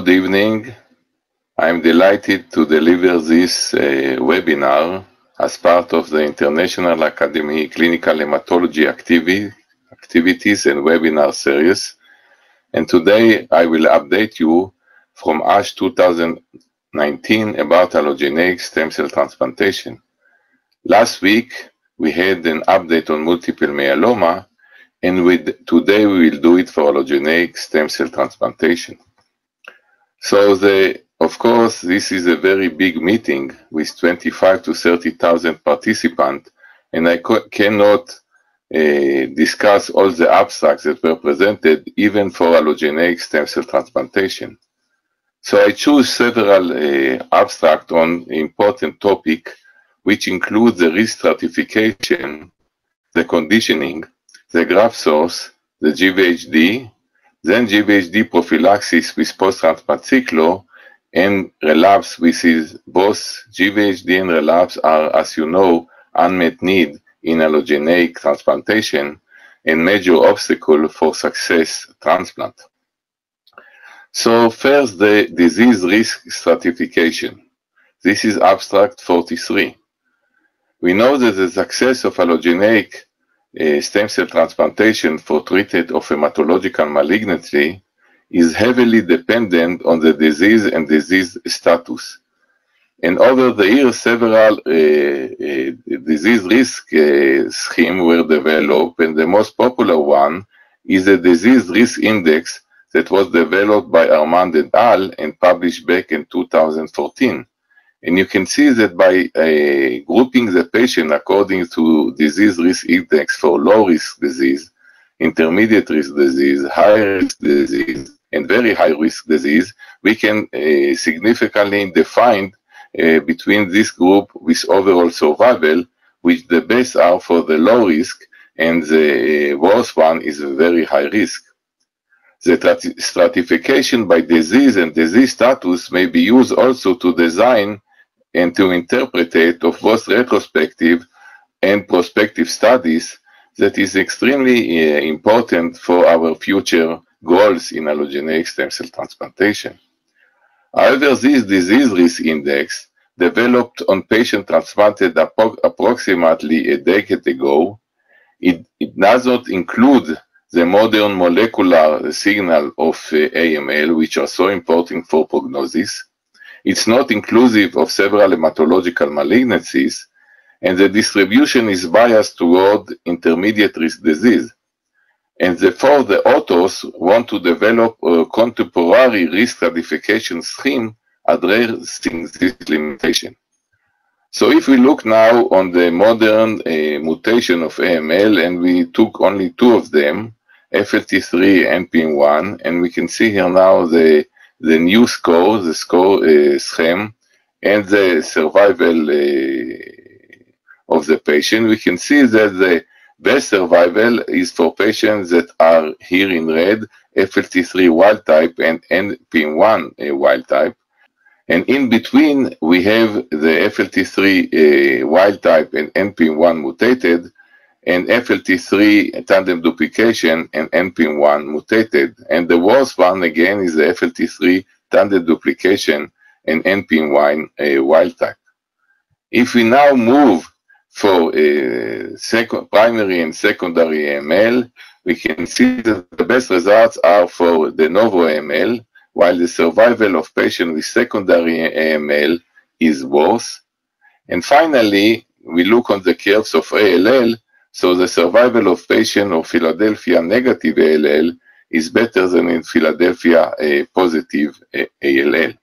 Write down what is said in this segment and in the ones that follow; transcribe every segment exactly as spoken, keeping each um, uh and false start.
Good evening. I'm delighted to deliver this uh, webinar as part of the International Academy Clinical Hematology activi activities and webinar series. And today I will update you from ASH two thousand nineteen about allogeneic stem cell transplantation. Last week we had an update on multiple myeloma, and with, today we will do it for allogeneic stem cell transplantation. So the, of course, this is a very big meeting with twenty-five to thirty thousand participants, and I cannot uh, discuss all the abstracts that were presented, even for allogeneic stem cell transplantation. So I choose several uh, abstracts on important topic, which include the risk stratification, the conditioning, the graft source, the G V H D, then G V H D prophylaxis with post-transplant cyclo, and relapse, which is both G V H D and relapse are, as you know, unmet need in allogeneic transplantation and major obstacle for success transplant. So first, the disease risk stratification. This is abstract forty-three. We know that the success of allogeneic uh, stem cell transplantation for treatment of hematological malignancy is heavily dependent on the disease and disease status. And over the years, several uh, uh, disease risk uh, schemes were developed, and the most popular one is the disease risk index that was developed by Arnon et al. And published back in two thousand fourteen. And you can see that by uh, grouping the patient according to disease risk index for low risk disease, intermediate risk disease, high risk disease, and very high risk disease, we can uh, significantly define uh, between this group with overall survival, which the best are for the low risk, and the worst one is a very high risk. The stratification by disease and disease status may be used also to design and to interpret it of both retrospective and prospective studies that is extremely uh, important for our future goals in allogeneic stem cell transplantation. However, this disease risk index, developed on patients transplanted appro approximately a decade ago, it, it does not include the modern molecular signal of uh, A M L, which are so important for prognosis. It's not inclusive of several hematological malignancies, and the distribution is biased toward intermediate risk disease. And therefore, the authors want to develop a contemporary risk stratification scheme addressing this limitation. So if we look now on the modern uh, mutation of A M L, and we took only two of them, F L T three and P I M one, and we can see here now the the new score, the score uh, scheme, and the survival uh, of the patient. We can see that the best survival is for patients that are here in red, F L T three wild type and, and P I M one uh, wild type. And in between, we have the F L T three uh, wild type and N P I M one mutated, and F L T three tandem duplication and N P I M one mutated. And the worst one, again, is the F L T three tandem duplication and N P I M one uh, wild type. If we now move for uh, second, primary and secondary A M L, we can see that the best results are for de novo A M L, while the survival of patients with secondary A M L is worse. And finally, we look on the curves of A L L. So the survival of patient of Philadelphia negative A L L is better than in Philadelphia uh, positive uh, A L L.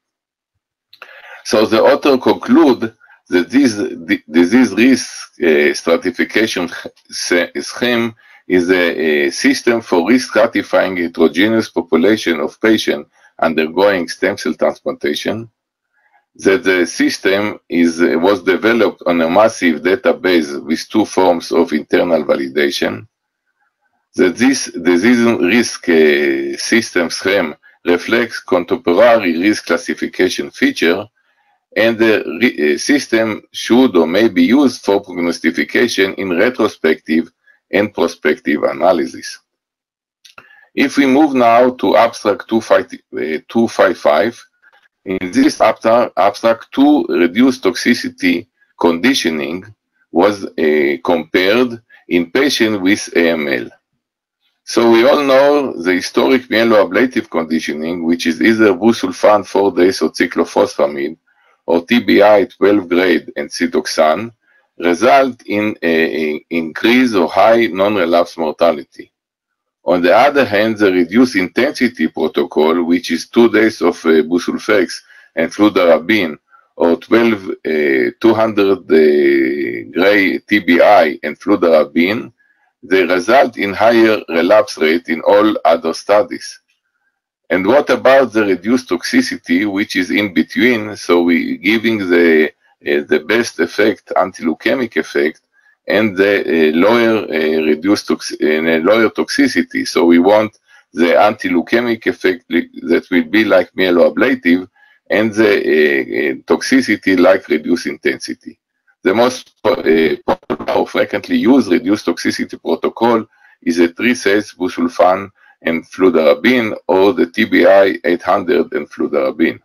So the author conclude that this disease risk uh, stratification scheme is a, a system for risk stratifying heterogeneous population of patients undergoing stem cell transplantation, that the system is, was developed on a massive database with two forms of internal validation, that this disease risk uh, system scheme reflects contemporary risk classification feature, and the uh, system should or may be used for prognostication in retrospective and prospective analysis. If we move now to abstract two fifty-five, in this abstract, two reduced toxicity conditioning was uh, compared in patients with A M L. So we all know the historic myeloablative conditioning, which is either busulfan four days or cyclophosphamide, or T B I twelve grade and cytoxan, result in an increase or high non-relapse mortality. On the other hand, the reduced intensity protocol, which is two days of uh, busulfan and fludarabine, or twelve uh, two hundred uh, gray T B I and fludarabine, they result in higher relapse rate in all other studies. And what about the reduced toxicity, which is in between? So we giving the uh, the best effect, anti-leukemic effect, and the uh, lower uh, reduced tox uh, lower toxicity. So we want the anti-leukemic effect that will be like myeloablative, and the uh, toxicity like reduced intensity. The most uh, popular or frequently used reduced toxicity protocol is a three sets busulfan and fludarabine, or the T B I eight hundred and fludarabine.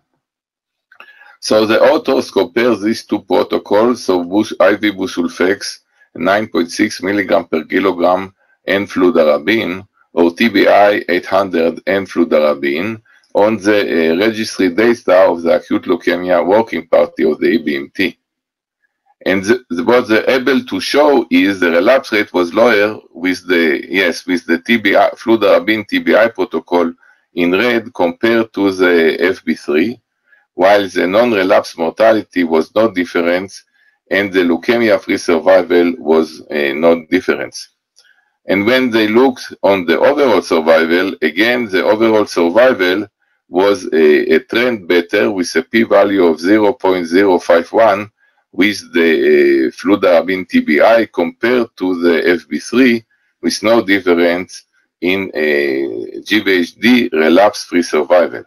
So the authors compare these two protocols of I V busulfan nine point six milligram per kilogram and fludarabine, or T B I eight hundred and fludarabine, on the uh, registry data of the acute leukemia working party of the E B M T. And the, the, what they're able to show is the relapse rate was lower with the, yes, with the T B I, fludarabine T B I protocol in red compared to the F B three, while the non-relapse mortality was no difference, and the leukemia-free survival was uh, no difference. And when they looked on the overall survival, again, the overall survival was a, a trend better with a p-value of zero point zero five one with the uh, fludarabine T B I compared to the F B three, with no difference in uh, G V H D relapse-free survival.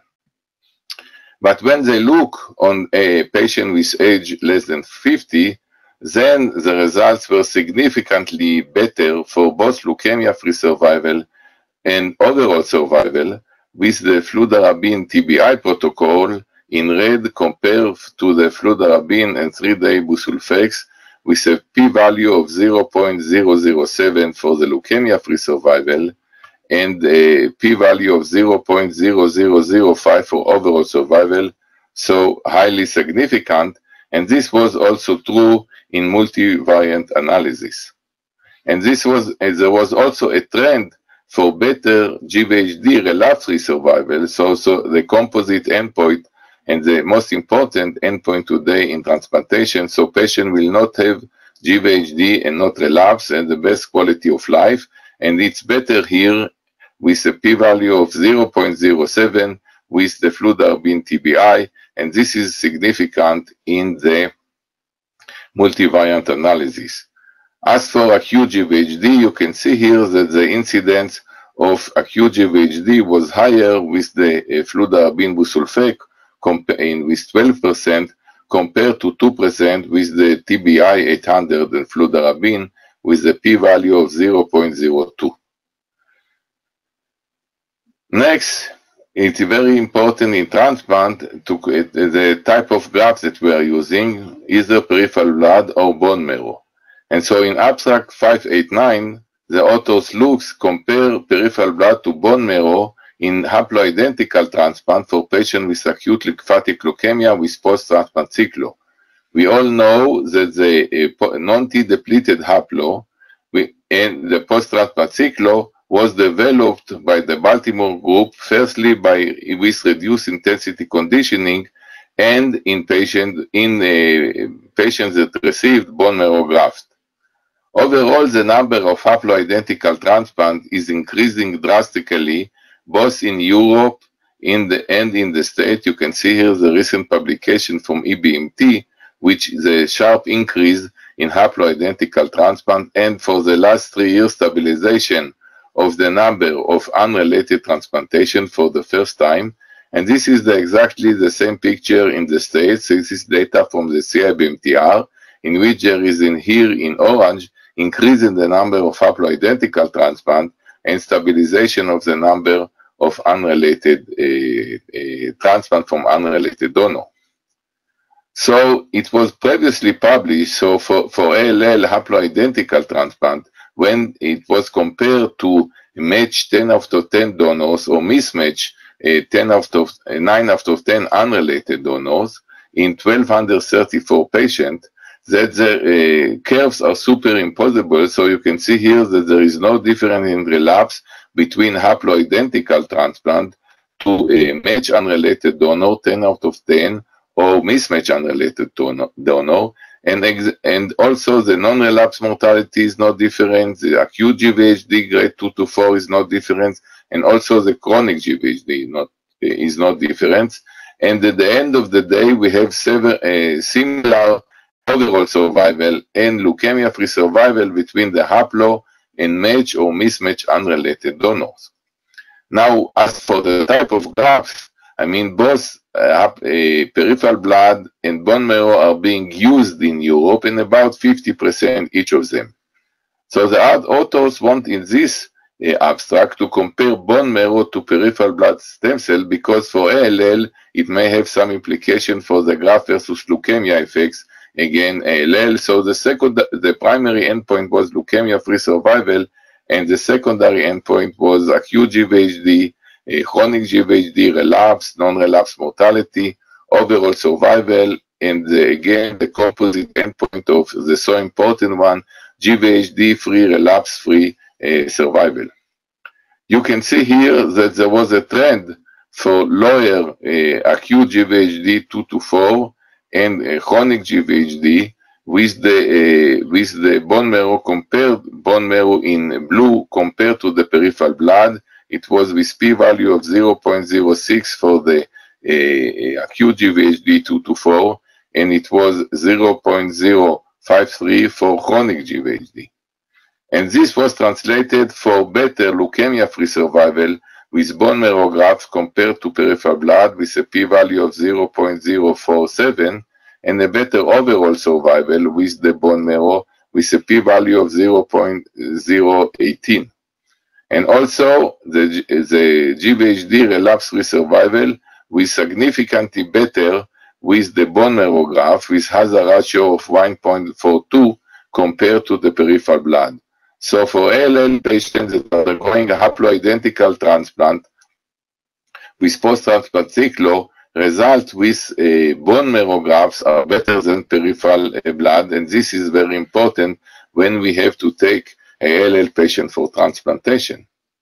But when they look on a patient with age less than fifty, then the results were significantly better for both leukemia-free survival and overall survival, with the fludarabine T B I protocol in red compared to the fludarabine and three-day busulfan, with a p-value of zero point zero zero seven for the leukemia-free survival and a p-value of zero point zero zero zero five for overall survival, so highly significant. And this was also true in multivariant analysis. And this was, and there was also a trend for better G V H D relapse-free survival, so, so the composite endpoint and the most important endpoint today in transplantation, so patient will not have G V H D and not relapse, and the best quality of life. And it's better here with a p-value of zero point zero seven with the fludarabine T B I, and this is significant in the multivariant analysis. As for acute G V H D, you can see here that the incidence of acute G V H D was higher with the uh, fludarabine busulfan with twelve percent compared to two percent with the T B I eight hundred and fludarabine with a p-value of zero point zero two. Next, it's very important in transplant to the type of graft that we are using, either peripheral blood or bone marrow. And so in abstract five eighty-nine, the authors looks compare peripheral blood to bone marrow in haploidentical transplant for patients with acute lymphatic leukemia with post-transplant cyclo. We all know that the uh, non-T depleted haplo we, and the post-transplant cyclo was developed by the Baltimore group, firstly by with reduced intensity conditioning and in patient in uh, patients that received bone marrow graft. Overall, the number of haploidentical transplant is increasing drastically, both in Europe in the, and in the States. You can see here the recent publication from E B M T, which is a sharp increase in haploidentical transplant, and for the last three years stabilization of the number of unrelated transplantation for the first time. And this is the, exactly the same picture in the States. This is data from the C I B M T R, in which there is in here in orange increase in the number of haploidentical transplant, and stabilization of the number of unrelated uh, uh, transplant from unrelated donor. So it was previously published, so for, for A L L haploidentical transplant, when it was compared to match ten out of ten donors or mismatch uh, ten out of, uh, nine out of ten unrelated donors in one thousand two hundred thirty-four patients, that the uh, curves are superimposable. So you can see here that there is no difference in relapse between haploidentical transplant to a match unrelated donor ten out of ten or mismatch unrelated donor, and, and also the non-relapse mortality is not different, the acute G V H D grade two to four is not different, and also the chronic G V H D not, is not different. And at the end of the day, we have seven, uh, similar overall survival and leukemia-free survival between the haplo and match or mismatch unrelated donors. Now, as for the type of grafts, I mean, both uh, uh, peripheral blood and bone marrow are being used in Europe, and about fifty percent each of them. So the authors want in this uh, abstract to compare bone marrow to peripheral blood stem cell, because for A L L, it may have some implication for the graft versus leukemia effects, again, A L L. So the, second, the primary endpoint was leukemia-free survival, and the secondary endpoint was acute G V H D, a chronic G V H D, relapse, non-relapse mortality, overall survival, and the, again, the composite endpoint of the so important one, G V H D-free, relapse-free uh, survival. You can see here that there was a trend for lower uh, acute G V H D two to four and uh, chronic G V H D with the, uh, with the bone marrow compared, bone marrow in blue compared to the peripheral blood. It was with p-value of zero point zero six for the uh, acute G V H D two to four, and it was zero point zero five three for chronic G V H D. And this was translated for better leukemia-free survival with bone marrow grafts compared to peripheral blood with a p-value of zero point zero four seven, and a better overall survival with the bone marrow with a p-value of zero point zero one eight. And also the, the G V H D relapse-free survival was significantly better with the bone marrow graft with hazard ratio of one point four two compared to the peripheral blood. So for A L L patients that are undergoing a haploidentical transplant with post-transplant cyclo, results with uh, bone marrow grafts are better than peripheral uh, blood, and this is very important when we have to take A L L patient for transplantation.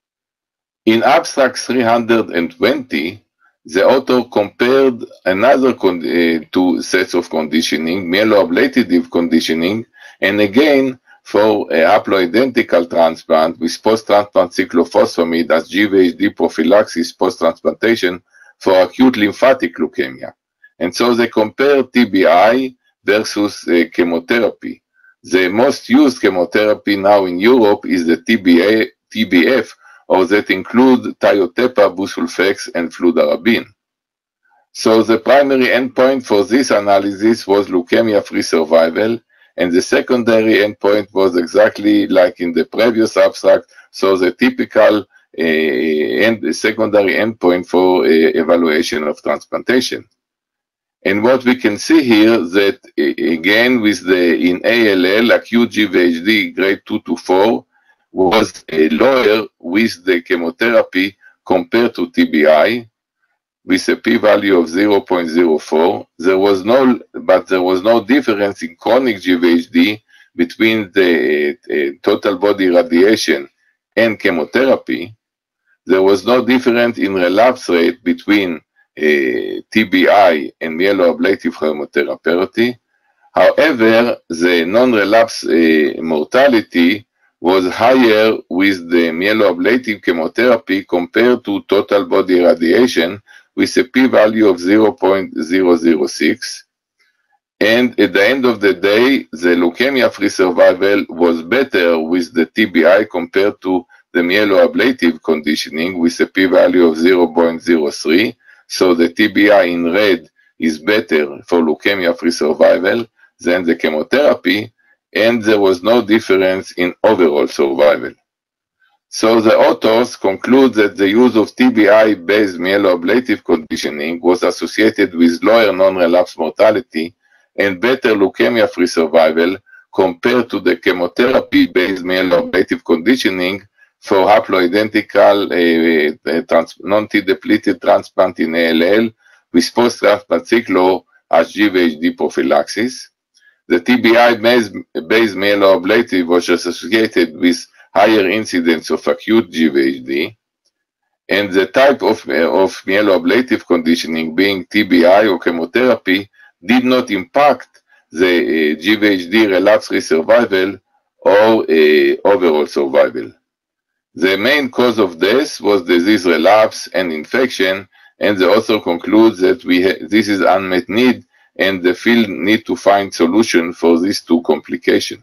In abstract three hundred twenty, the author compared another con uh, two sets of conditioning, myeloablative conditioning, and again for a haploidentical transplant with post-transplant cyclophosphamide as G V H D prophylaxis post-transplantation for acute lymphatic leukemia. And so they compare T B I versus uh, chemotherapy. The most used chemotherapy now in Europe is the T B A, T B F, or that include tiotepa, busulfan, and fludarabine. So the primary endpoint for this analysis was leukemia-free survival, and the secondary endpoint was exactly like in the previous abstract, so the typical uh, end, secondary endpoint for uh, evaluation of transplantation. And what we can see here that uh, again with the in A L L acute G V H D grade two to four was uh, lower with the chemotherapy compared to T B I, with a p-value of zero point zero four. There was no, but there was no difference in chronic G V H D between the uh, total body radiation and chemotherapy. There was no difference in relapse rate between uh, T B I and myeloablative chemotherapy. However, the non-relapse uh, mortality was higher with the myeloablative chemotherapy compared to total body radiation, with a p-value of zero point zero zero six. And at the end of the day, the leukemia-free survival was better with the T B I compared to the myeloablative conditioning with a p-value of zero point zero three. So the T B I in red is better for leukemia-free survival than the chemotherapy, and there was no difference in overall survival. So the authors conclude that the use of T B I-based myeloablative conditioning was associated with lower non-relapse mortality and better leukemia-free survival compared to the chemotherapy-based myeloablative conditioning for haploidentical uh, uh, trans non-T depleted transplant in A L L with post-transplant cyclo as G V H D prophylaxis. The T B I-based myeloablative was associated with higher incidence of acute G V H D, and the type of, uh, of myeloablative conditioning, being T B I or chemotherapy, did not impact the uh, G V H D relapse-free survival or uh, overall survival. The main cause of death was disease relapse and infection, and the author concludes that we this is unmet need and the field need to find solution for these two complications.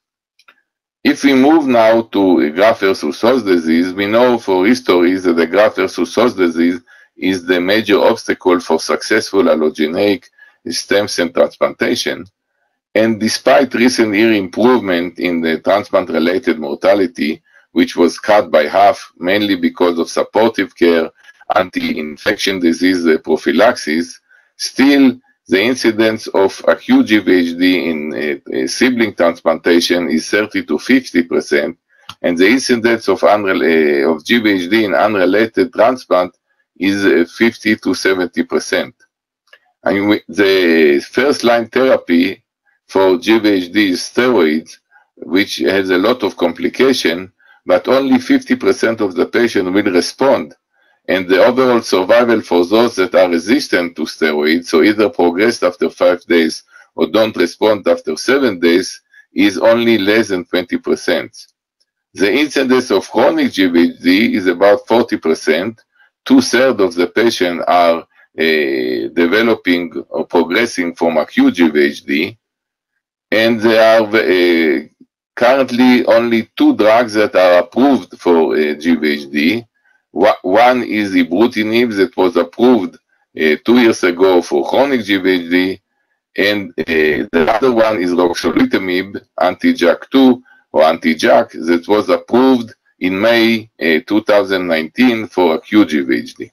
If we move now to graft versus host disease, we know for history that the graft versus host disease is the major obstacle for successful allogeneic stem cell transplantation. And despite recent year improvement in the transplant-related mortality, which was cut by half, mainly because of supportive care, anti-infection disease prophylaxis, still the incidence of acute G V H D in uh, sibling transplantation is thirty to fifty percent, and the incidence of, uh, of G V H D in unrelated transplant is uh, fifty to seventy percent. And we, the first-line therapy for G V H D is steroids, which has a lot of complication, but only fifty percent of the patient will respond. And the overall survival for those that are resistant to steroids, so either progressed after five days or don't respond after seven days, is only less than twenty percent. The incidence of chronic G V H D is about forty percent. Two-thirds of the patients are uh, developing or progressing from acute G V H D, and there are uh, currently only two drugs that are approved for uh, G V H D. One is ibrutinib that was approved uh, two years ago for chronic G V H D, and uh, the other one is ruxolitinib, anti-J A K two or anti-J A K, that was approved in May uh, two thousand nineteen for acute G V H D.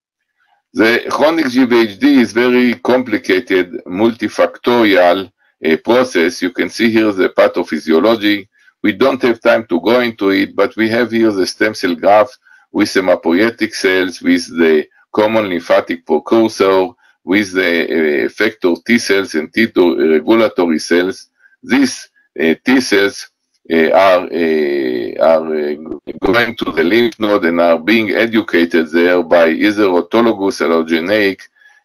The chronic G V H D is very complicated, multifactorial uh, process. You can see here the pathophysiology. We don't have time to go into it, but we have here the stem cell graft with hematopoietic cells, with the common lymphatic precursor, with the uh, effector T cells and T regulatory cells. These uh, T cells uh, are, uh, are uh, going to the lymph node and are being educated there by either autologous allogeneic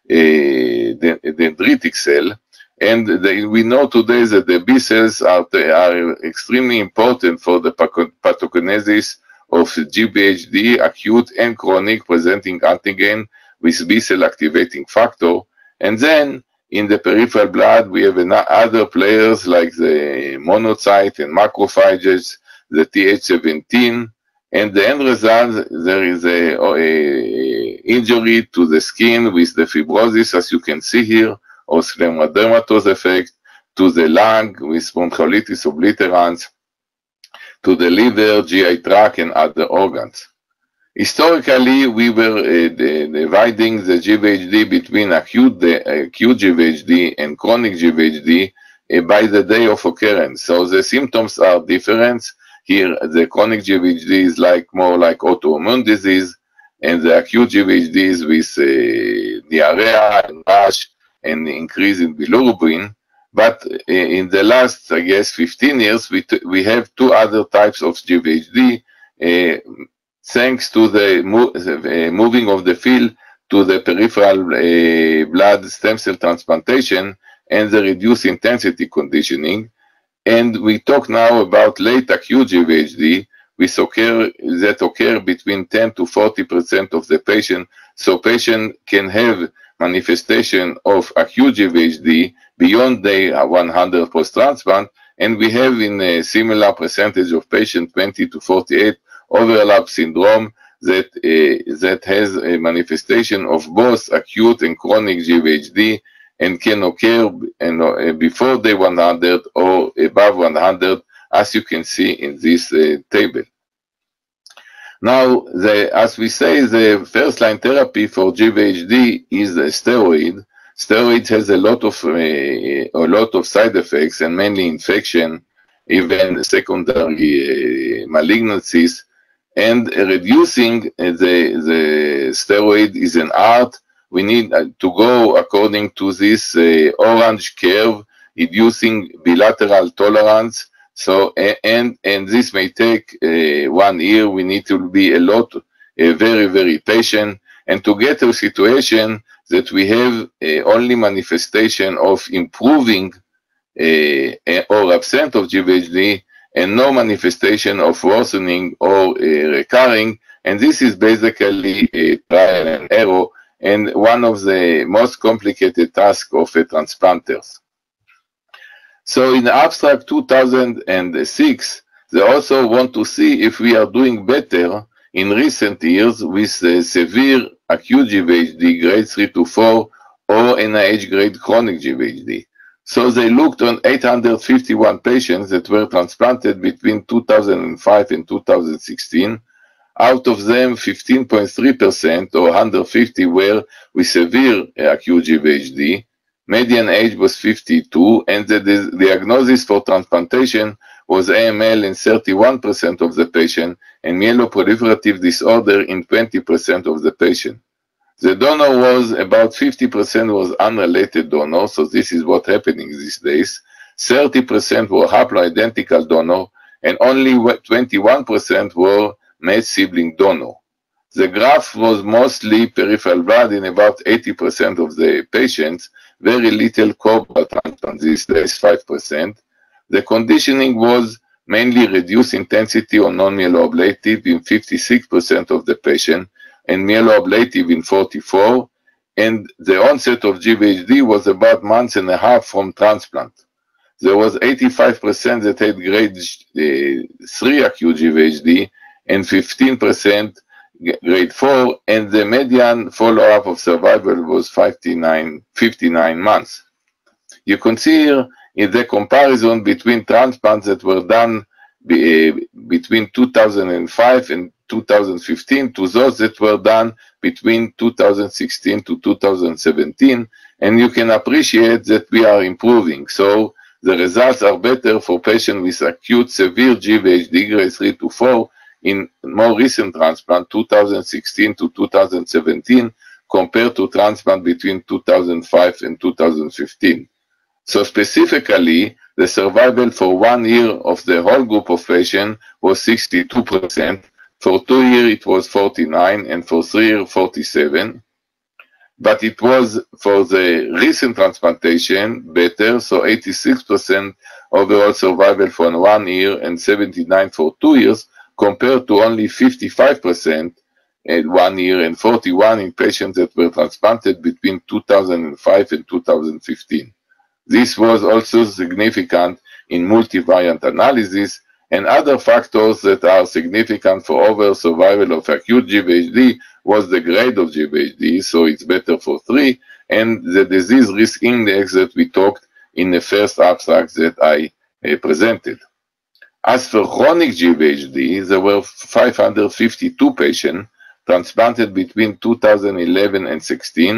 uh, dendritic cell. And the, we know today that the B cells are, are extremely important for the pathogenesis of G V H D, acute and chronic, presenting antigen with B cell activating factor. And then in the peripheral blood, we have other players like the monocyte and macrophages, the T H seventeen, and the end result, there is a, a injury to the skin with the fibrosis, as you can see here, or sclerodermatose effect, to the lung with bronchiolitis obliterans, to the liver, G I tract, and other organs. Historically, we were uh, dividing the G V H D between acute, uh, acute G V H D and chronic G V H D uh, by the day of occurrence. So the symptoms are different. Here, the chronic G V H D is like more like autoimmune disease, and the acute G V H D is with uh, diarrhea and rash and increase in bilirubin. But in the last, I guess, fifteen years, we, we have two other types of G V H D, uh, thanks to the mo uh, moving of the field to the peripheral uh, blood stem cell transplantation and the reduced intensity conditioning. And we talk now about late acute G V H D, which occur, that occur between ten to forty percent of the patient. So patient can have manifestation of acute G V H D beyond day one hundred post-transplant, and we have in a similar percentage of patients, twenty to forty-eight, overlap syndrome that, uh, that has a manifestation of both acute and chronic G V H D and can occur and, uh, before day one hundred or above one hundred, as you can see in this uh, table. Now, the, as we say, the first-line therapy for G V H D is a steroid. Steroid has a lot of uh, a lot of side effects and mainly infection, even secondary uh, malignancies. And reducing the the steroid is an art. We need to go according to this uh, orange curve, reducing bilateral tolerance. So and and this may take uh, one year. We need to be a lot, uh, very very patient, and to get to a situation that we have uh, only manifestation of improving uh, or absent of G V H D, and no manifestation of worsening or uh, recurring. And this is basically a trial and error, and one of the most complicated tasks of a transplanters. So in the abstract two thousand six, they also want to see if we are doing better in recent years with uh, severe acute G V H D grade three to four or N I H grade chronic G V H D. So they looked on eight hundred fifty-one patients that were transplanted between two thousand five and two thousand sixteen. Out of them, fifteen point three percent or one hundred fifty were with severe acute G V H D. Median age was fifty-two, and the diagnosis for transplantation was A M L in thirty-one percent of the patient and myeloproliferative disorder in twenty percent of the patient. The donor was about fifty percent was unrelated donor, so this is what's happening these days. thirty percent were haploidentical donor, and only twenty-one percent were matched sibling donor. The graph was mostly peripheral blood in about eighty percent of the patients, very little cord blood transplant these days, five percent. The conditioning was mainly reduced intensity or non-myeloablative in fifty-six percent of the patient, and myeloablative in forty-four, and the onset of G V H D was about months and a half from transplant. There was eighty-five percent that had grade uh, three acute G V H D and fifteen percent grade four, and the median follow-up of survival was fifty-nine months. You can see here in the comparison between transplants that were done be, uh, between two thousand five and two thousand fifteen to those that were done between two thousand sixteen to two thousand seventeen, and you can appreciate that we are improving. So the results are better for patients with acute severe G V H D grade three to four in more recent transplant, two thousand sixteen to two thousand seventeen, compared to transplant between two thousand five and two thousand fifteen. So specifically, the survival for one year of the whole group of patients was sixty-two percent, for two years it was forty-nine, and for three years forty-seven. But it was for the recent transplantation better, so eighty-six percent overall survival for one year and seventy-nine for two years, compared to only fifty-five percent at one year and forty-one in patients that were transplanted between two thousand five and two thousand fifteen. This was also significant in multivariant analysis, and other factors that are significant for overall survival of acute G V H D was the grade of G V H D, so it's better for three, and the disease risk index that we talked in the first abstract that I uh, presented. As for chronic G V H D, there were five hundred fifty-two patients transplanted between two thousand eleven and sixteen.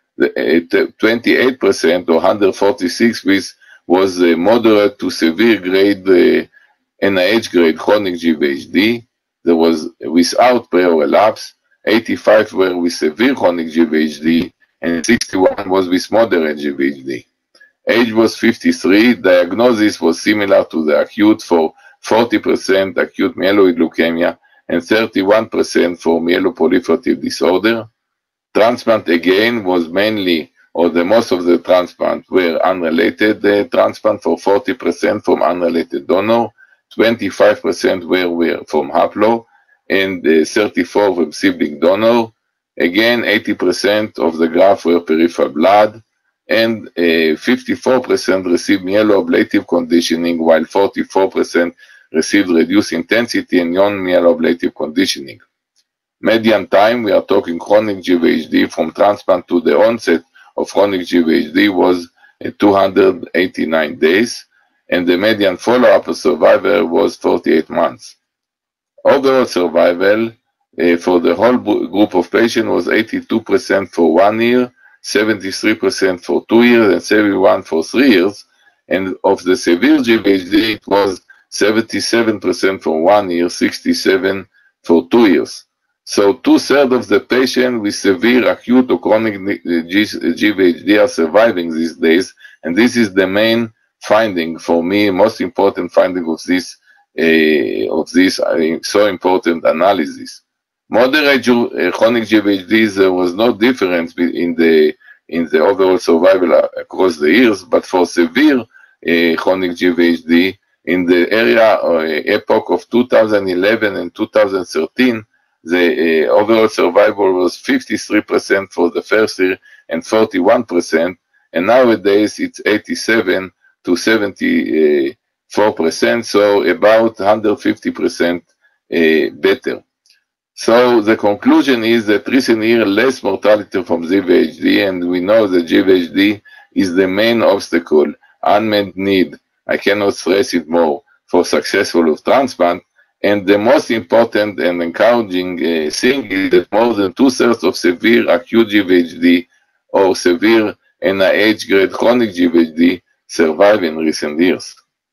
twenty-eight percent or one hundred forty-six with was uh, moderate to severe grade uh, N I H grade chronic G V H D. There was without prior relapse. eighty-five were with severe chronic G V H D, and sixty-one was with moderate G V H D. Age was fifty-three. Diagnosis was similar to the acute for forty percent acute myeloid leukemia and thirty-one percent for myeloproliferative disorder. Transplant again was mainly, or the most of the transplant were unrelated uh, transplant for forty percent from unrelated donor, twenty-five percent were, were from haplo, and uh, thirty-four from sibling donor. Again, eighty percent of the graph were peripheral blood, and uh, fifty-four percent received myeloablative conditioning, while forty-four percent received reduced intensity and non-myeloablative conditioning. Median time, we are talking chronic G V H D from transplant to the onset of chronic G V H D was uh, two hundred eighty-nine days, and the median follow-up of survival was forty-eight months. Overall survival uh, for the whole group of patients was eighty-two percent for one year, seventy-three percent for two years, and seventy-one percent for three years. And of the severe G V H D, it was seventy-seven percent for one year, sixty-seven percent for two years. So two-thirds of the patients with severe acute or chronic G V H D are surviving these days, and this is the main finding for me, most important finding of this uh, of this uh, so important analysis. Moderate uh, chronic G V H D, there was no difference in the in the overall survival across the years, but for severe uh, chronic G V H D, in the area uh, epoch of two thousand eleven and two thousand thirteen, the uh, overall survival was fifty-three percent for the first year and forty-one percent, and nowadays it's eighty-seven to seventy-four percent, so about one hundred fifty percent uh, better. So the conclusion is that recent year less mortality from G V H D, and we know that G V H D is the main obstacle, unmet need, I cannot stress it more, for successful of transplant. And the most important and encouraging uh, thing is that more than two-thirds of severe acute G V H D or severe N I H grade chronic G V H D survive in recent years.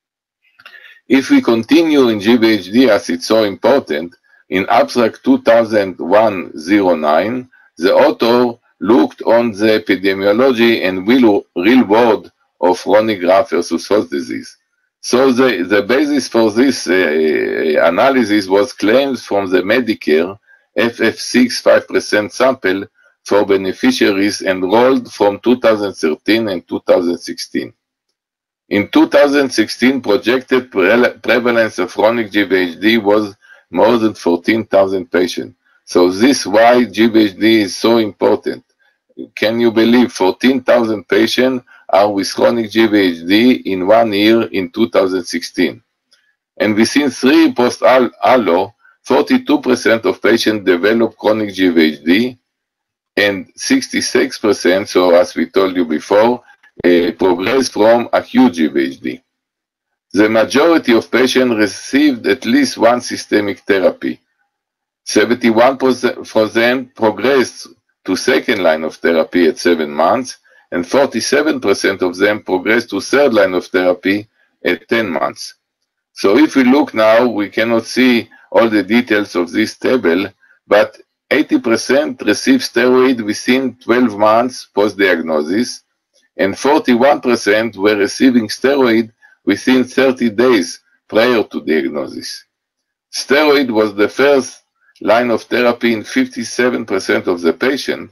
If we continue in G V H D as it's so important, in abstract two thousand one oh nine, the author looked on the epidemiology and real world of chronic graft versus host disease. So the, the basis for this uh, analysis was claims from the Medicare F F six five percent sample for beneficiaries enrolled from two thousand thirteen and two thousand sixteen. In two thousand sixteen, projected pre prevalence of chronic G V H D was more than fourteen thousand patients. So this is why G V H D is so important. Can you believe fourteen thousand patients are with chronic G V H D in one year in two thousand sixteen? And within three post-allo, forty-two percent of patients develop chronic G V H D, and sixty-six percent, so as we told you before, uh, progress from acute G V H D. The majority of patients received at least one systemic therapy. seventy-one percent progressed to second line of therapy at seven months, and forty-seven percent of them progressed to third line of therapy at ten months. So if we look now, we cannot see all the details of this table, but eighty percent received steroid within twelve months post-diagnosis, and forty-one percent were receiving steroid within thirty days prior to diagnosis. Steroid was the first line of therapy in fifty-seven percent of the patient.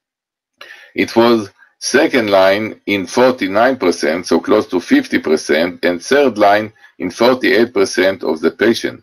It was second line in forty-nine percent, so close to fifty percent, and third line in forty-eight percent of the patient.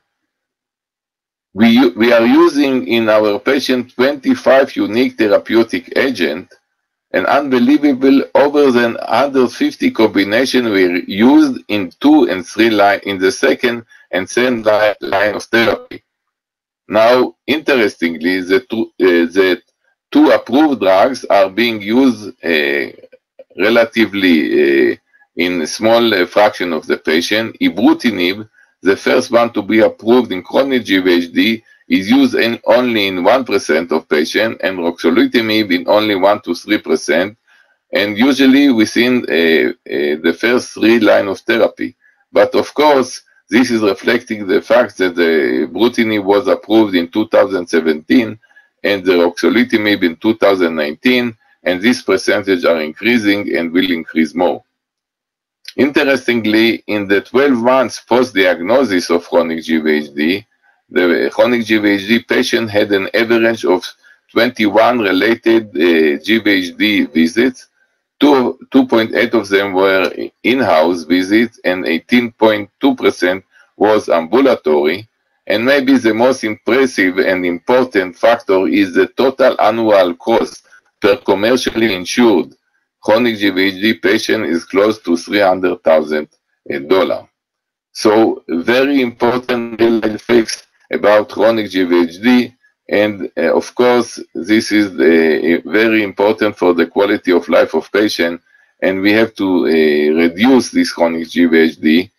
We, we are using in our patient twenty-five unique therapeutic agents, an unbelievable over than one hundred fifty combinations were used in two and three line in the second and third line, line of therapy. Now, interestingly, the two, uh, the two approved drugs are being used uh, relatively uh, in a small uh, fraction of the patient. Ibrutinib, the first one to be approved in chronic G V H D, is used in only in one percent of patients, and ruxolitinib in only one to three percent, and usually within uh, uh, the first three line of therapy. But of course, this is reflecting the fact that the ibrutinib was approved in two thousand seventeen and the ruxolitinib in two thousand nineteen, and this percentage are increasing and will increase more. Interestingly, in the twelve months post-diagnosis of chronic G V H D, the chronic G V H D patient had an average of twenty-one related uh, G V H D visits. two point eight of them were in-house visits, and eighteen point two percent was ambulatory. And maybe the most impressive and important factor is the total annual cost per commercially insured chronic G V H D patient is close to three hundred thousand dollars. So very important real effects about chronic G V H D, and uh, of course this is uh, very important for the quality of life of patient, and we have to uh, reduce this chronic G V H D.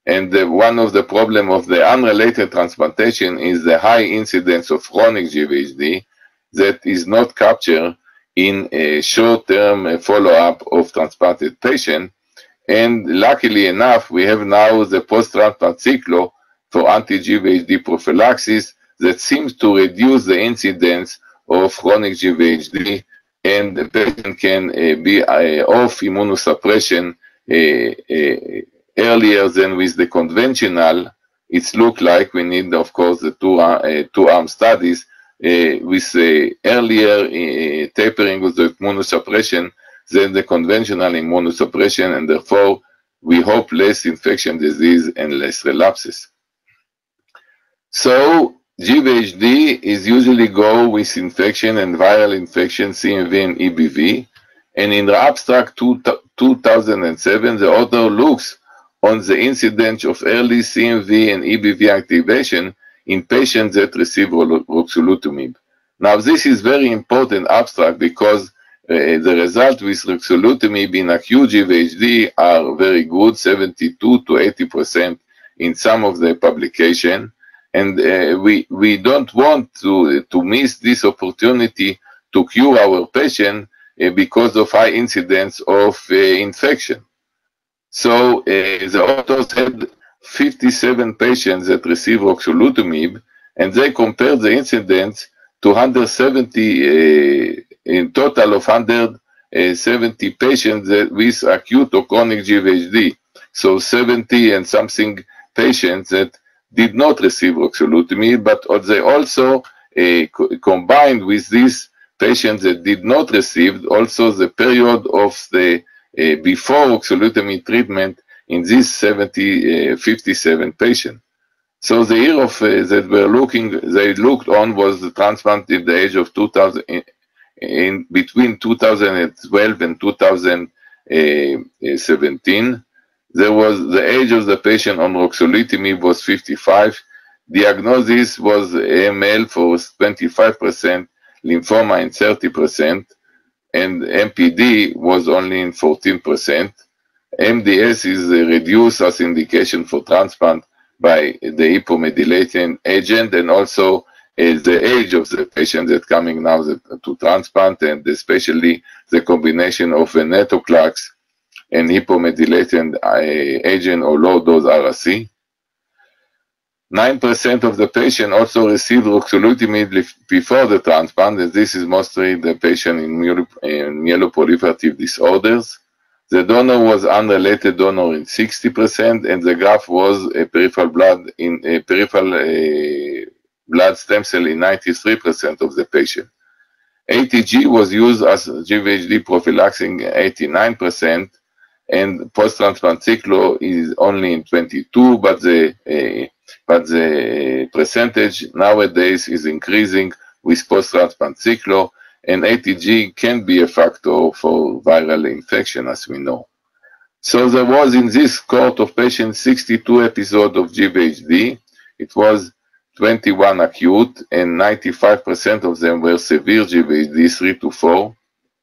And the, one of the problem of the unrelated transplantation is the high incidence of chronic G V H D that is not captured in a short-term follow-up of transplanted patient. And luckily enough, we have now the post-transplant cyclo for anti-G V H D prophylaxis that seems to reduce the incidence of chronic G V H D, and the patient can uh, be uh, off immunosuppression uh, uh, earlier than with the conventional. It's look like we need, of course, the two, uh, two arm studies uh, with uh, earlier uh, tapering of the immunosuppression than the conventional immunosuppression, and therefore we hope less infection disease and less relapses. So G V H D is usually go with infection and viral infection, C M V and E B V, and in the abstract two thousand seven, the author looks on the incidence of early C M V and E B V activation in patients that receive ruxolitinib. Now, this is very important abstract because uh, the result with ruxolitinib in acute G V H D are very good, seventy-two to eighty percent in some of the publication. And uh, we, we don't want to, to miss this opportunity to cure our patient uh, because of high incidence of uh, infection. So uh, the authors had fifty-seven patients that received ruxolitinib, and they compared the incidence to one hundred seventy, uh, in total of one hundred seventy patients that with acute or chronic G V H D. So seventy and something patients that did not receive ruxolitinib, but they also uh, co combined with these patients that did not receive also the period of the uh, before ruxolitinib treatment in these seventy, uh, fifty-seven patients. So the year of uh, that were looking, they looked on was the transplant in the age of two thousand, in, in between two thousand twelve and two thousand seventeen. There was the age of the patient on ruxolitinib was fifty-five. Diagnosis was A M L for twenty-five percent, lymphoma in thirty percent, and M P D was only in fourteen percent. M D S is reduced as indication for transplant by the hypomethylation agent, and also uh, the age of the patient that coming now to transplant, and especially the combination of venetoclax and hypomethylating agent or low dose R S C. nine percent of the patient also received ruxolitinib before the transplant, and this is mostly the patient in myeloproliferative disorders. The donor was unrelated donor in sixty percent, and the graft was a peripheral blood in a peripheral uh, blood stem cell in ninety-three percent of the patient. A T G was used as G V H D prophylaxing eighty-nine percent, and post-transplant cyclo is only in twenty-two, but the uh, but the percentage nowadays is increasing with post-transplant cyclo, and A T G can be a factor for viral infection, as we know. So there was in this cohort of patients sixty-two episodes of G V H D. It was twenty-one acute, and ninety-five percent of them were severe G V H D, three to four.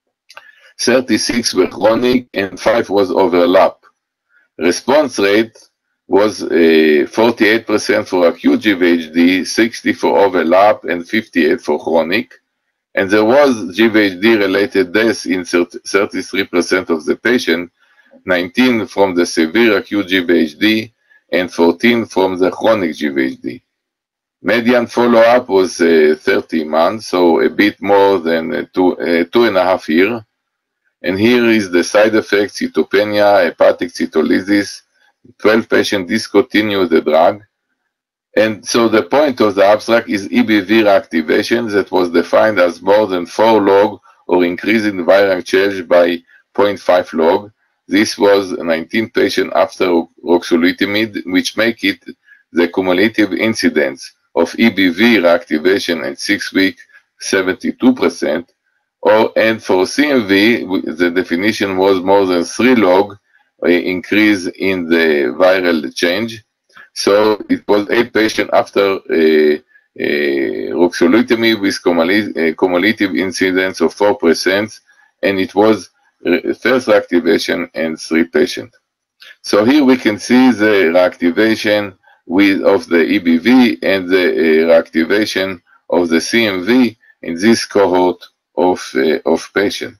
thirty-six were chronic, and five was overlap. Response rate was uh, forty-eight percent for acute G V H D, sixty for overlap, and fifty-eight for chronic. And there was G V H D-related deaths in thirty-three percent of the patient, nineteen from the severe acute G V H D, and fourteen from the chronic G V H D. Median follow-up was uh, thirty months, so a bit more than uh, two, uh, two and a half years. And here is the side effects: cytopenia, hepatic cytolysis. twelve patients discontinued the drug. And so the point of the abstract is E B V reactivation that was defined as more than four log or increase in viral change by zero point five log. This was nineteen patients after ruxolitinib, which make it the cumulative incidence of E B V reactivation at six weeks, seventy-two percent. Or, and for C M V, the definition was more than three log uh, increase in the viral change. So it was eight patients after uh, uh, ruxolitinib with cumulative, uh, cumulative incidence of four percent, and it was uh, first reactivation and three patients. So here we can see the reactivation with, of the E B V and the uh, reactivation of the C M V in this cohort of, uh, of patients.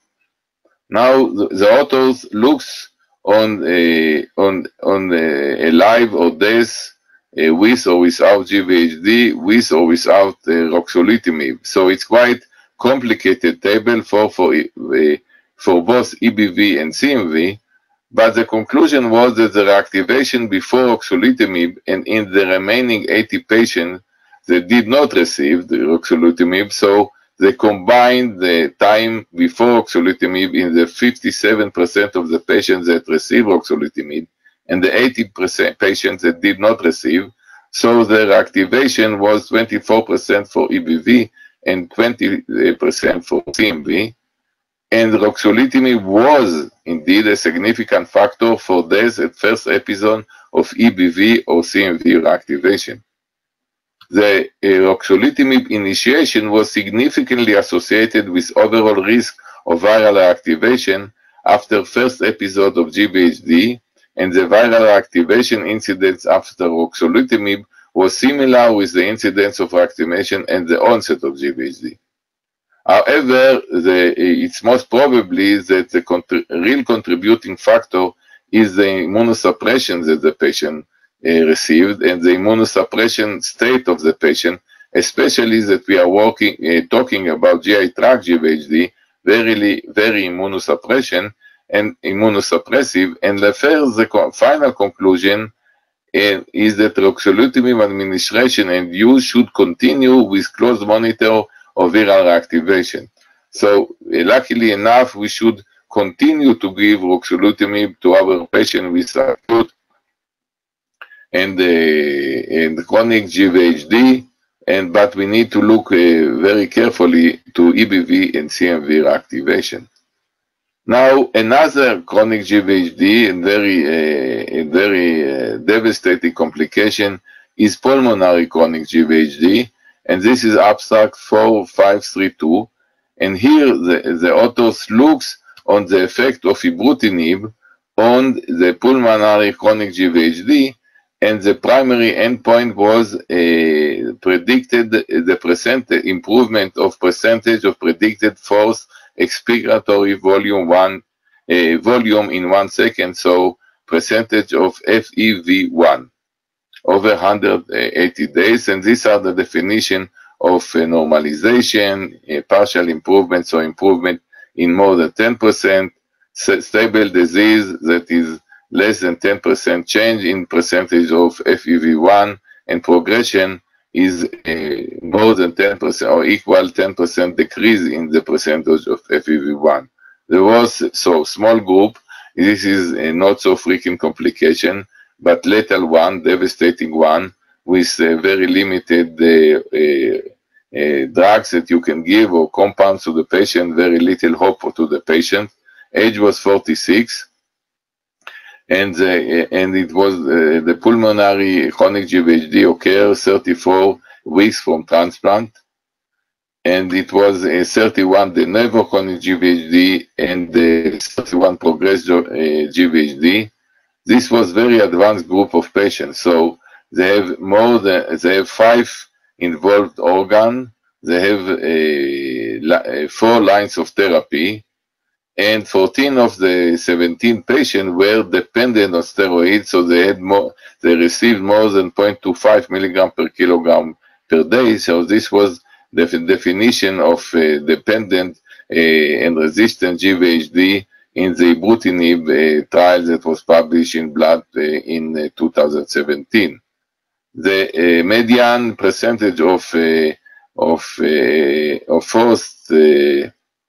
Now the, the authors looks on uh, on on uh, a live or death uh, with or without G V H D, with or without uh, ruxolitinib. So it's quite complicated table for for uh, for both E B V and C M V. But the conclusion was that the reactivation before ruxolitinib and in the remaining eighty patients that did not receive the ruxolitinib, so they combined the time before ruxolitinib in the fifty-seven percent of the patients that received ruxolitinib and the eighty percent patients that did not receive. So the reactivation was twenty-four percent for E B V and twenty percent for C M V. And ruxolitinib was indeed a significant factor for death at first episode of E B V or C M V reactivation. The uh, ruxolitinib initiation was significantly associated with overall risk of viral reactivation after first episode of G V H D, and the viral reactivation incidence after ruxolitinib was similar with the incidence of reactivation and the onset of G V H D. However, the, it's most probably that the contr real contributing factor is the immunosuppression that the patient uh, received and the immunosuppression state of the patient, especially that we are working, uh, talking about G I tract G V H D, very, very immunosuppression and immunosuppressive. And the first, the co final conclusion uh, is that ruxolitinib administration and use should continue with close monitor of viral reactivation. So uh, luckily enough, we should continue to give ruxolitinib to our patient with acute and, uh, and chronic G V H D, and but we need to look uh, very carefully to E B V and C M V reactivation. Now another chronic G V H D and very, uh, and very uh, devastating complication is pulmonary chronic G V H D. And this is abstract four five three two, and here the, the authors looks on the effect of ibrutinib on the pulmonary chronic G V H D, and the primary endpoint was uh, predicted the percent improvement of percentage of predicted forced expiratory volume one uh, volume in one second, so percentage of F E V one. Over one hundred eighty days, and these are the definition of uh, normalization, uh, partial improvement, so improvement in more than ten percent, stable disease that is less than ten percent change in percentage of F E V one, and progression is uh, more than ten percent or equal ten percent decrease in the percentage of F E V one. There was, so small group, this is a not so frequent complication, but lethal one, devastating one, with uh, very limited uh, uh, uh, drugs that you can give or compounds to the patient, very little hope to the patient. Age was forty-six, and, uh, and it was uh, the pulmonary chronic G V H D occurs thirty-four weeks from transplant, and it was uh, thirty-one de novo chronic G V H D and uh, thirty-one progressed uh, G V H D. This was very advanced group of patients, so they have more than, they have five involved organs, they have a, a four lines of therapy, and fourteen of the seventeen patients were dependent on steroids, so they had more, they received more than zero point two five milligram per kilogram per day, so this was the definition of uh, dependent uh, and resistant G V H D in the ibrutinib uh, trial that was published in Blood uh, in uh, two thousand seventeen. The uh, median percentage of uh, of uh, of forced uh,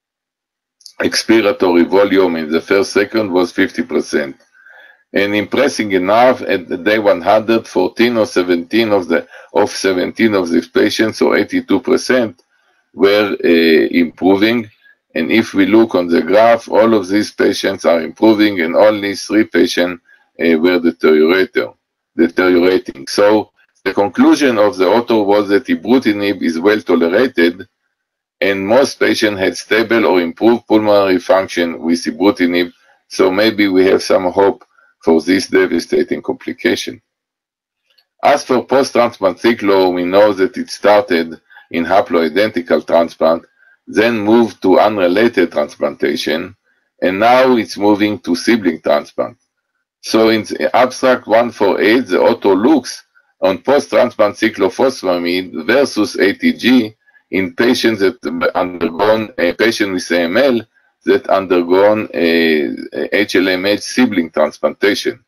expiratory volume in the first second was fifty percent. And impressive enough, at the day one hundred, fourteen or seventeen of the of seventeen of these patients, or eighty-two percent, were uh, improving. And if we look on the graph, all of these patients are improving, and only three patients uh, were deteriorating. deteriorating. So the conclusion of the author was that ibrutinib is well tolerated, and most patients had stable or improved pulmonary function with ibrutinib. So maybe we have some hope for this devastating complication. As for post-transplant cyclo, we know that it started in haploidentical transplant, then moved to unrelated transplantation, and now it's moving to sibling transplant. So in the abstract one forty-eight, the author looks on post-transplant cyclophosphamide versus A T G in patients that undergone, a patient with A M L that undergone a H L M H sibling transplantation.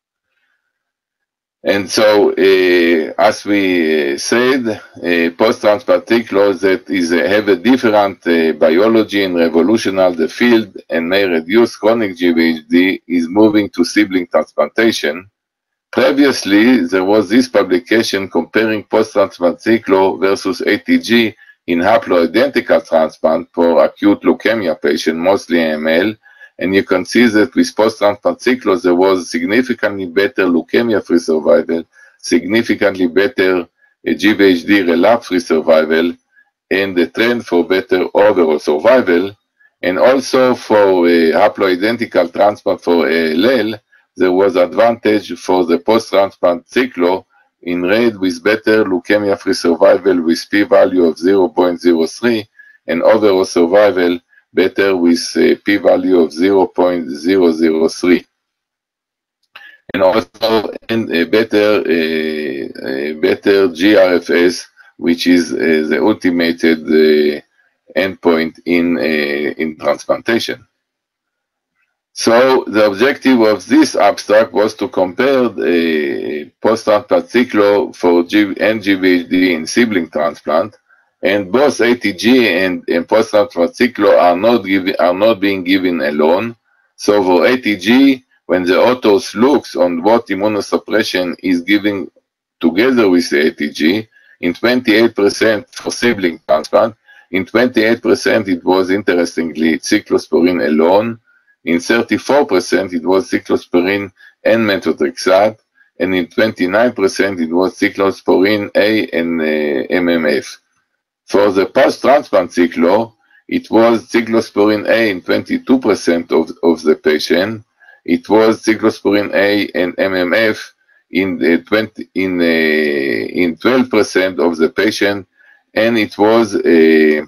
And so, uh, as we uh, said, uh, post-transplant cyclo that is, uh, have a different uh, biology and revolutionized the field and may reduce chronic G V H D is moving to sibling transplantation. Previously, there was this publication comparing post-transplant cyclo versus A T G in haploidentical transplant for acute leukemia patient, mostly A M L, and you can see that with post-transplant cyclo there was significantly better leukemia-free survival, significantly better uh, G V H D relapse-free survival, and the trend for better overall survival. And also for uh, haploidentical transplant for A L L, there was advantage for the post-transplant cyclo in red with better leukemia-free survival with p-value of zero point zero three and overall survival better with a p-value of zero point zero zero three. And also and a better, uh, a better G R F S, which is uh, the ultimate uh, endpoint in, uh, in transplantation. So the objective of this abstract was to compare the post-transplant cyclo for G and G V H D in sibling transplant, and both A T G and, and post-transplant cyclo are not given, are not being given alone. So for A T G, when the authors looks on what immunosuppression is giving together with the A T G, in twenty-eight percent for sibling transplant, in twenty-eight percent it was interestingly cyclosporin alone. In thirty-four percent it was cyclosporin and methotrexate, and in twenty-nine percent it was cyclosporin A and uh, M M F. For the post-transplant cyclo, it was cyclosporin A in twenty-two percent of, of the patient. It was cyclosporin A and M M F in uh, twenty in uh, in twelve percent of the patient, and it was a,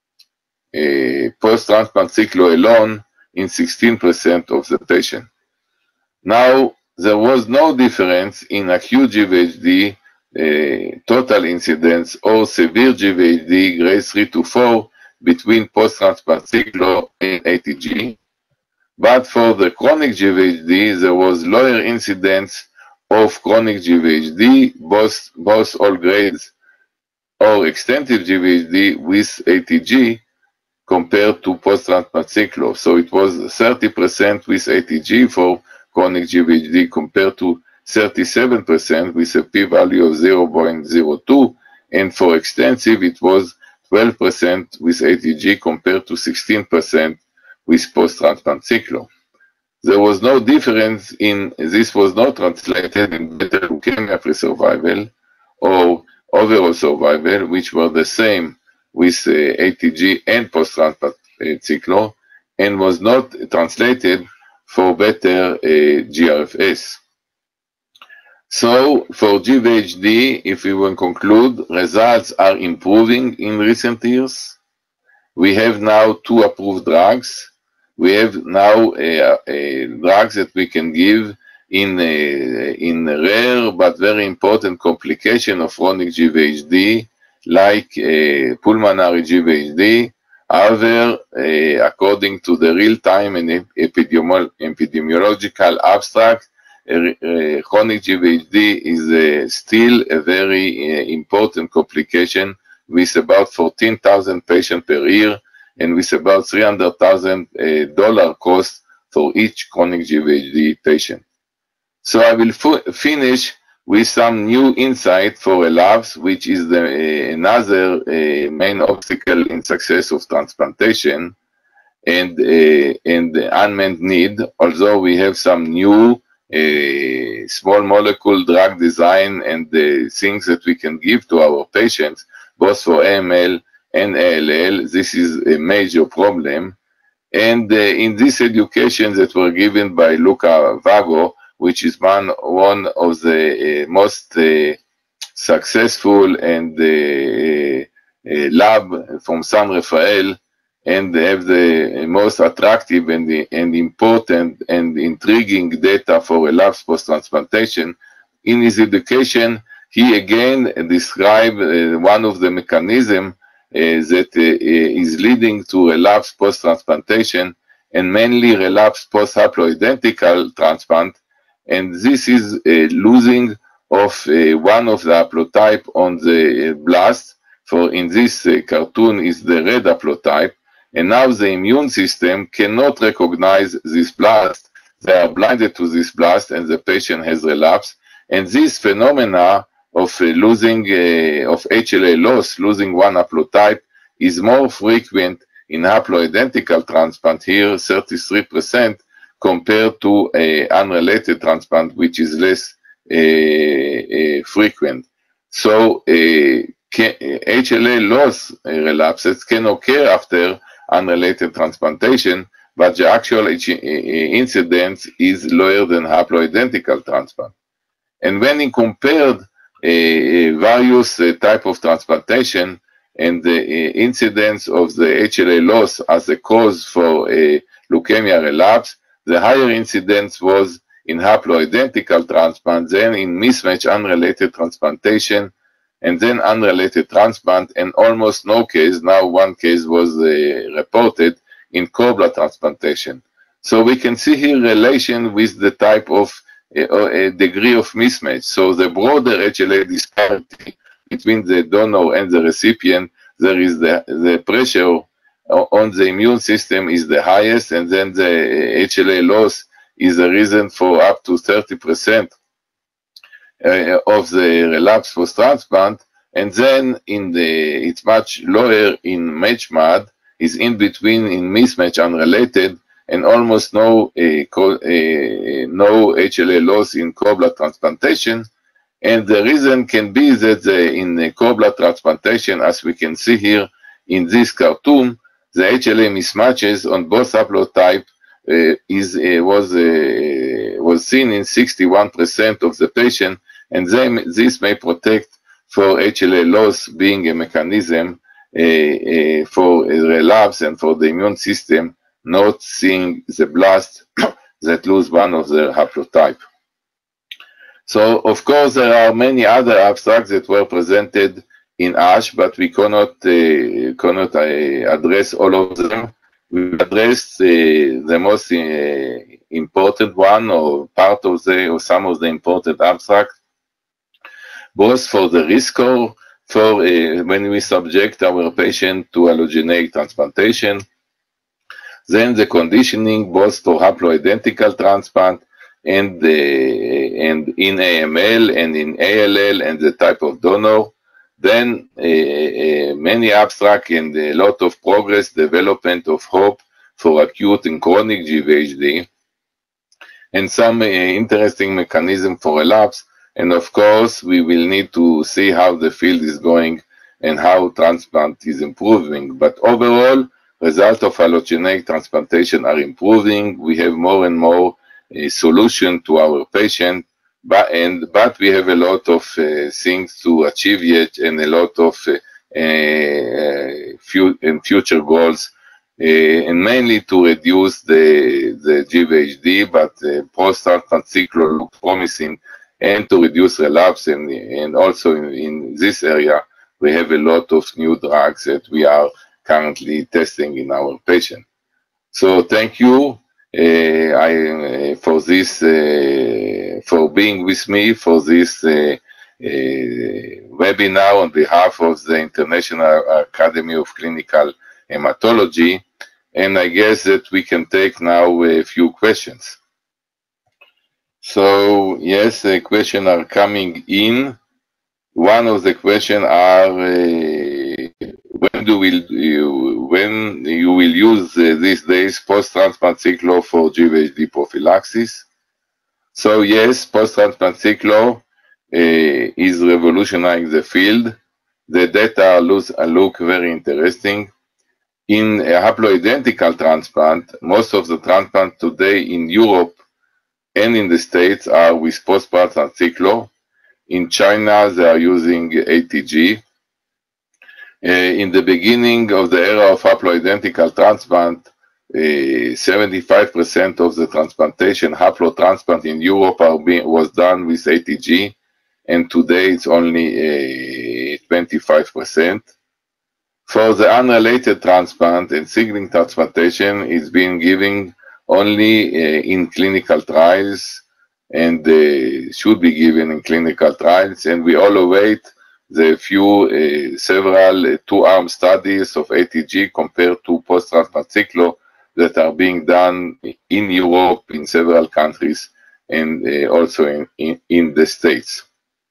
a post-transplant cyclo alone in sixteen percent of the patient. Now, there was no difference in acute G V H D uh, total incidence or severe G V H D grade three to four between post-transplant cyclo and A T G. But for the chronic G V H D, there was lower incidence of chronic G V H D, both, both all grades or extensive G V H D with A T G, compared to post-transplant cyclo. So it was thirty percent with A T G for chronic G V H D compared to thirty-seven percent with a p-value of zero point zero two, and for extensive it was twelve percent with A T G compared to sixteen percent with post-transplant cyclo. There was no difference in, this was not translated in better leukemia-free survival or overall survival, which were the same with uh, A T G and post-transplant uh, cyclo, and was not translated for better uh, G R F S. So for G V H D, if we will conclude, results are improving in recent years. We have now two approved drugs. We have now uh, uh, drugs that we can give in, uh, in rare but very important complication of chronic G V H D, like uh, pulmonary G V H D. However, uh, according to the real-time and epidemiolo epidemiological abstract, uh, uh, chronic G V H D is uh, still a very uh, important complication with about fourteen thousand patients per year and with about three hundred thousand dollars uh, cost for each chronic G V H D patient. So I will finish with some new insight for relapse, which is the, uh, another uh, main obstacle in success of transplantation and, uh, and the unmet need, although we have some new uh, small molecule drug design and the things that we can give to our patients, both for A M L and A L L. This is a major problem. And uh, in this education that were given by Luca Vago, which is one, one of the uh, most uh, successful and uh, uh, lab from San Rafael, and they have the most attractive and, the, and important and intriguing data for relapse post-transplantation. In his education, he again described uh, one of the mechanisms uh, that uh, is leading to relapse post-transplantation, and mainly relapse post-haploidentical transplant, and this is uh, losing of uh, one of the haplotype on the blast. For in this uh, cartoon is the red haplotype, and now the immune system cannot recognize this blast. They are blinded to this blast, and the patient has relapsed. And this phenomena of uh, losing uh, of H L A loss, losing one haplotype, is more frequent in haploidentical transplant, here thirty-three percent, compared to a unrelated transplant, which is less uh, uh, frequent. So uh, can, H L A loss uh, relapses can occur after unrelated transplantation, but the actual incidence is lower than haploidentical transplant. And when he compared uh, various uh, type of transplantation and the uh, incidence of the H L A loss as a cause for a leukemia relapse, the higher incidence was in haploidentical transplant, then in mismatch unrelated transplantation, and then unrelated transplant, and almost no case, now one case was uh, reported in cord blood transplantation. So we can see here relation with the type of uh, uh, degree of mismatch. So the broader H L A disparity between the donor and the recipient, there is the, the pressure on the immune system is the highest, and then the H L A loss is a reason for up to thirty percent Uh, of the relapse post-transplant, and then in the it's much lower in match M A D, is in between in mismatch unrelated, and almost no uh, uh, no H L A loss in cord blood transplantation. And the reason can be that the, in the cord blood transplantation, as we can see here in this cartoon, the H L A mismatches on both haplotype uh, is uh, was uh, was seen in sixty-one percent of the patient. And then this may protect for H L A loss being a mechanism uh, uh, for a relapse and for the immune system not seeing the blast that lose one of the haplotype. So, of course, there are many other abstracts that were presented in ASH, but we cannot, uh, cannot uh, address all of them. We addressed uh, the most uh, important one, or part of the, or some of the important abstracts, both for the risk score, for uh, when we subject our patient to allogeneic transplantation, then the conditioning both for haploidentical transplant and, uh, and in A M L and in A L L and the type of donor, then uh, uh, many abstract and a lot of progress, development of hope for acute and chronic G V H D, and some uh, interesting mechanism for relapse. And of course, we will need to see how the field is going and how transplant is improving. But overall, results of allogeneic transplantation are improving. We have more and more uh, solution to our patient, but, and, but we have a lot of uh, things to achieve yet, and a lot of uh, uh, few, and future goals, uh, and mainly to reduce the, the G V H D, but uh, post-transplant cycle looks promising, and to reduce relapse, and, and also in, in this area, we have a lot of new drugs that we are currently testing in our patient. So thank you uh, I, uh, for this, uh, for being with me for this uh, uh, webinar on behalf of the International Academy of Clinical Hematology. And I guess that we can take now a few questions. So yes, the questions are coming in. One of the questions are uh, when do we you, when you will use uh, these days post-transplant cyclo for G V H D prophylaxis? So yes, post-transplant cyclo uh, is revolutionizing the field. The data looks, look very interesting. In a haploidentical transplant, most of the transplant today in Europe and in the States are with post-transplant cyclo. In China, they are using A T G. Uh, in the beginning of the era of haploidentical transplant, seventy-five percent uh, of the transplantation, haplotransplant in Europe are being, was done with A T G, and today it's only twenty-five percent. For the unrelated transplant and signaling transplantation, it's being given only uh, in clinical trials, and uh, should be given in clinical trials, and we all await the few uh, several uh, two-arm studies of A T G compared to post-transplant cyclo that are being done in Europe, in several countries, and uh, also in, in, in the States.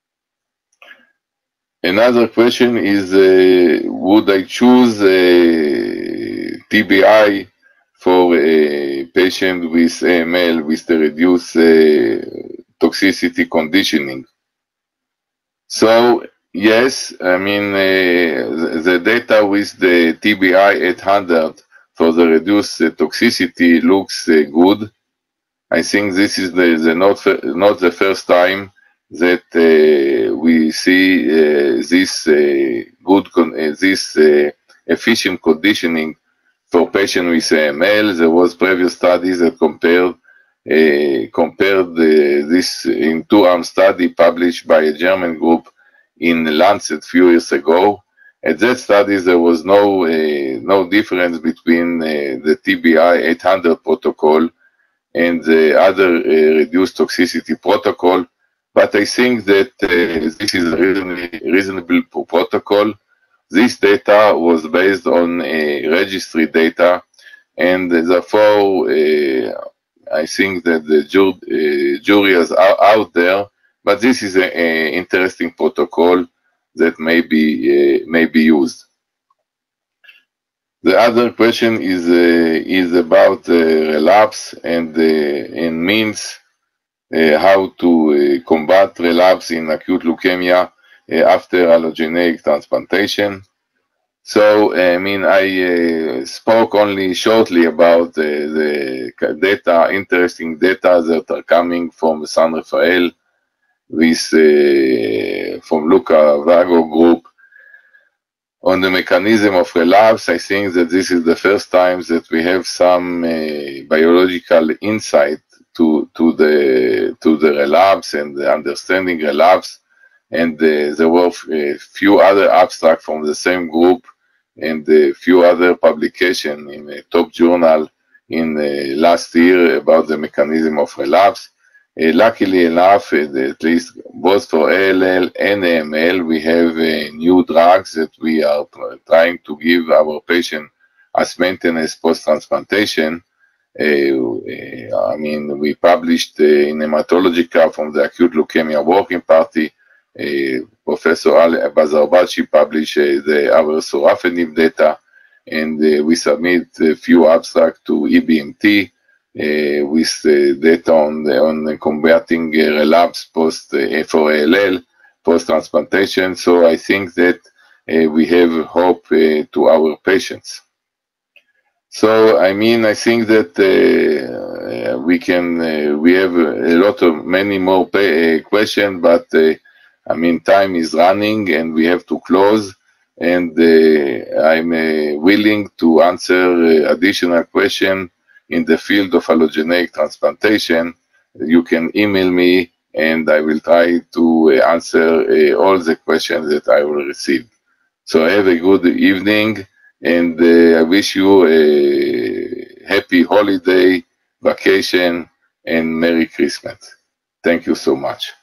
Another question is, uh, would I choose a T B I for a patient with A M L with the reduced uh, toxicity conditioning? So, yes, I mean, uh, the data with the T B I eight hundred for the reduced uh, toxicity looks uh, good. I think this is the, the not, not the first time that uh, we see uh, this uh, good, con uh, this uh, efficient conditioning for patients with A M L. There was previous studies that compared uh, compared uh, this in two-arm study published by a German group in Lancet a few years ago. At that study, there was no uh, no difference between uh, the T B I eight hundred protocol and the other uh, reduced toxicity protocol. But I think that uh, this is a reasonably, reasonable protocol. This data was based on uh, registry data, and therefore uh, I think that the jur uh, jury is out there, but this is an interesting protocol that may be, uh, may be used. The other question is, uh, is about uh, relapse and, uh, and means Uh, how to uh, combat relapse in acute leukemia uh, after allogeneic transplantation. So, I mean, I uh, spoke only shortly about uh, the data, interesting data that are coming from San Rafael with, uh, from Luca Vago group on the mechanism of relapse. I think that this is the first time that we have some uh, biological insight to to the to the relapse and the understanding relapse, and uh, there were a few other abstracts from the same group and a few other publications in a top journal in uh, last year about the mechanism of relapse. Uh, luckily enough, uh, at least both for A L L and A M L, we have uh, new drugs that we are trying to give our patient as maintenance post-transplantation. Uh, I mean, we published uh, in Hematology from the Acute Leukemia Working Party. Uh, Professor Ali Bazarbachi published uh, the our sorafenib data, and uh, we submit a few abstracts to E B M T uh, with uh, data on the, on combating uh, relapse post uh, for A L L post transplantation. So I think that uh, we have hope uh, to our patients. So, I mean, I think that uh, we can, uh, we have a lot of, many more pay, uh, questions, but uh, I mean, time is running and we have to close. And uh, I'm uh, willing to answer uh, additional questions in the field of allogeneic transplantation. You can email me and I will try to uh, answer uh, all the questions that I will receive. So have a good evening. And uh, I wish you a happy holiday, vacation, and Merry Christmas. Thank you so much.